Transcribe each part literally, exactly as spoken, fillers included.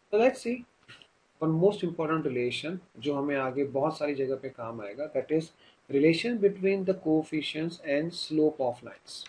तो let's see one most important relation जो हमें आगे बहुत सारी जगह पे काम आएगा, that is relation between the coefficients and slope of lines.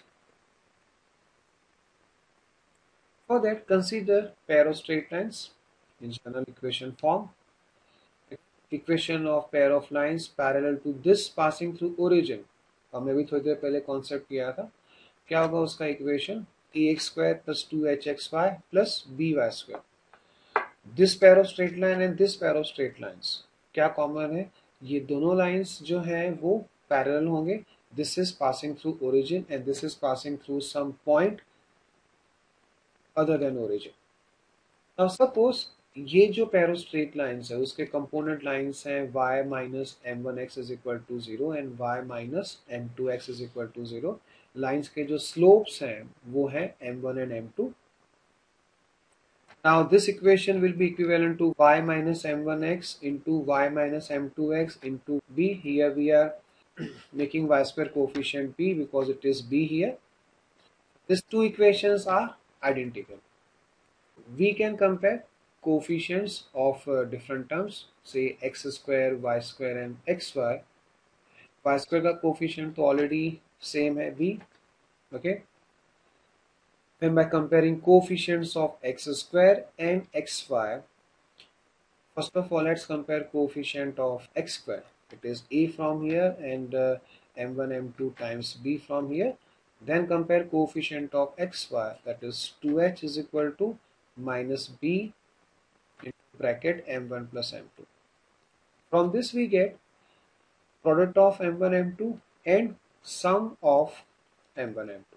For that, consider pair of straight lines in general equation form. Equation of pair of lines parallel to this passing through origin. हमने भी थोड़ी देर पहले concept किया था. क्या होगा उसका equation? A x square plus two h x y plus b y square. This pair of straight line and this pair of straight lines क्या कॉमन है? ये दोनों लाइंस जो हैं वो पैरेलल होंगे. This is passing through origin and this is passing through some point other than origin. Now suppose ये जो पेयर ऑफ स्ट्रेट लाइंस है उसके कंपोनेंट लाइंस हैं y minus M one x is equal to zero and y minus m two x is equal to zero. Lines के जो slopes हैं वो है m one and m two. Now this equation will be equivalent to y minus m one x into y minus m two x into b. Here we are making y square coefficient b because it is b here. These two equations are identical. We can compare coefficients of uh, different terms, say x square, y square and xy. Y square का coefficient तो already same है b, okay. Then by comparing coefficients of x square and xy, first of all let's compare coefficient of x square. It is a from here and uh, m one m two times b from here. Then compare coefficient of xy, that is two h is equal to minus b into bracket m one plus m two. From this we get product of m one m two and sum of m one m two.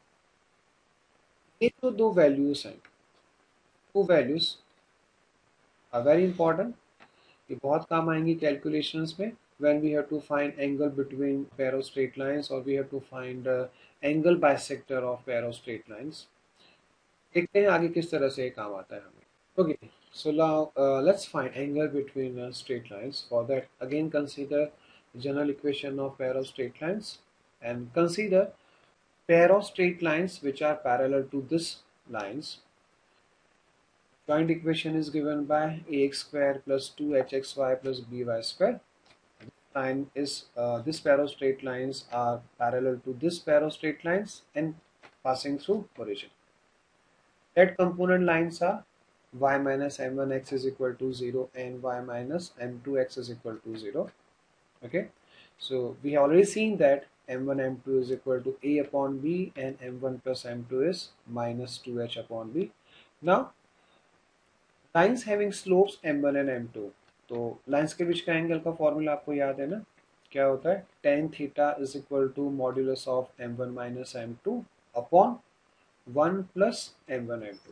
ये तो दो values हैं. Two values are very important. ये बहुत काम आएंगी calculations में when we have to find angle between pair of straight lines or we have to find uh, angle bisector of pair of straight lines. देखते हैं आगे किस तरह से ये काम आता है हमें. Okay, so now uh, let's find angle between uh, straight lines. For that, again consider general equation of pair of straight lines and consider pair of straight lines which are parallel to this lines. Joint equation is given by ax square plus two h x y plus by square. Line is uh, this pair of straight lines are parallel to this pair of straight lines and passing through origin. That component lines are y minus m one x is equal to zero and y minus m two x is equal to zero. Okay, so we have already seen that m one m two is equal to a upon b and m one plus m two is minus two h upon b. Now lines having slopes m one and m two. तो lines के बीच का angle का formula आपको याद है ना? क्या होता है? Tan theta is equal to modulus of m one minus m two upon one plus m one m two.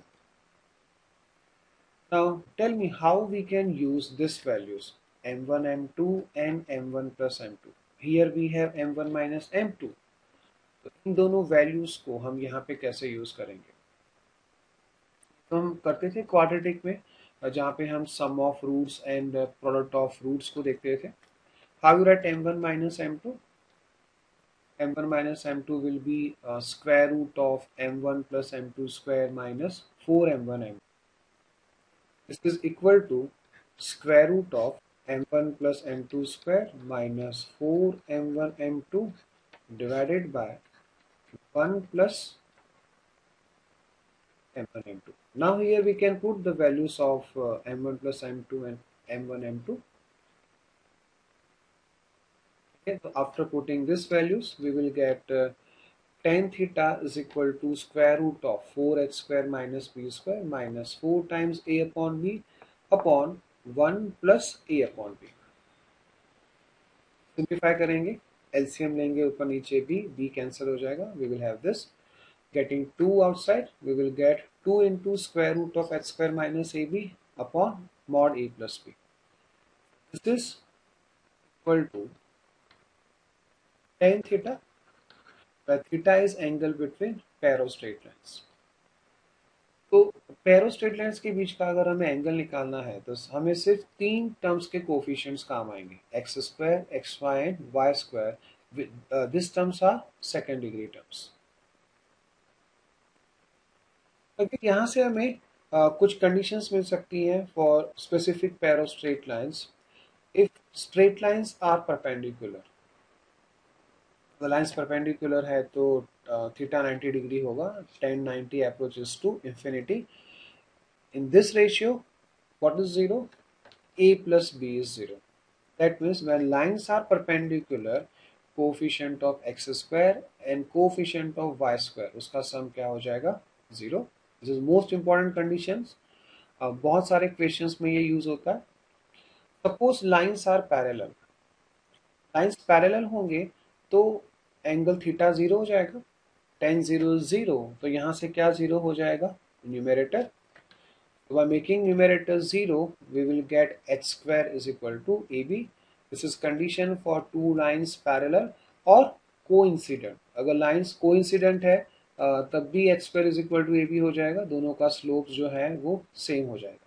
Now tell me how we can use this values m one m two and m one plus m two. Here we have m one minus m two. तो इन दोनों values को हम यहाँ पे कैसे use करेंगे? तो हम करते थे क्वाड्रेटिक में जहाँ पे हम sum of roots and product of roots को देखते थे. How you write m one minus m two? M one minus m two will be square root of m one plus m two square minus four m one m. This is equal to square root of m one plus m two square minus four m one m two divided by one plus m one m two. Now here we can put the values of uh, m one plus m two and m one m two. Okay, so after putting these values we will get uh, tan theta is equal to square root of four h square minus b square minus four times a upon b upon one plus a upon b. Simplify करेंगे, LCM लेंगे ऊपर नीचे b, b cancel हो जाएगा. we will have this getting two outside, we will get two into square root of h square minus ab upon mod a plus b. This is equal to tan theta, where theta is angle between pair of straight lines. तो pair of straight lines के बीच का अगर हमें angle निकालना है तो हमें सिर्फ तीन टर्म्स के कोफिशिएंट्स काम आएंगे, x square, x y and y square. This terms are second degree terms. अगर यहाँ से हमें uh, कुछ कंडीशंस मिल सकती हैं for specific pair of straight lines. If straight lines are perpendicular, lines perpendicular है तो थीटा नाइंटी डिग्री होगा, tan ninety approaches to infinity. In this ratio, what is zero? A plus B is zero. That means when lines are perpendicular, coefficient of x square and coefficient of y square, उसका sum क्या हो जाएगा? Zero. This is most important conditions. uh, बहुत सारे questions में ये use होता है. Suppose lines are parallel. Lines parallel होंगे तो एंगल थीटा जीरो हो जाएगा. टेन जीरो जीरो, तो यहाँ से क्या जीरो हो जाएगा? Numerator. So by making numerator zero, we will get h square is equal to A B. This is condition for two lines parallel or coincident. अगर lines coincident है तब भी h square is equal to A B हो जाएगा, दोनों का slope जो है वो सेम हो जाएगा.